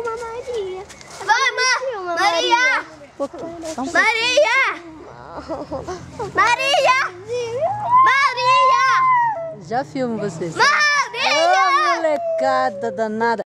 filma Maria. Vamos! Maria! Maria! Maria! Maria! Já filmo vocês. Maria! Ô, molecada danada.